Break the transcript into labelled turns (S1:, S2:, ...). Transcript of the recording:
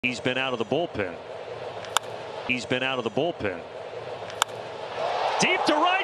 S1: He's been out of the bullpen. Deep to right.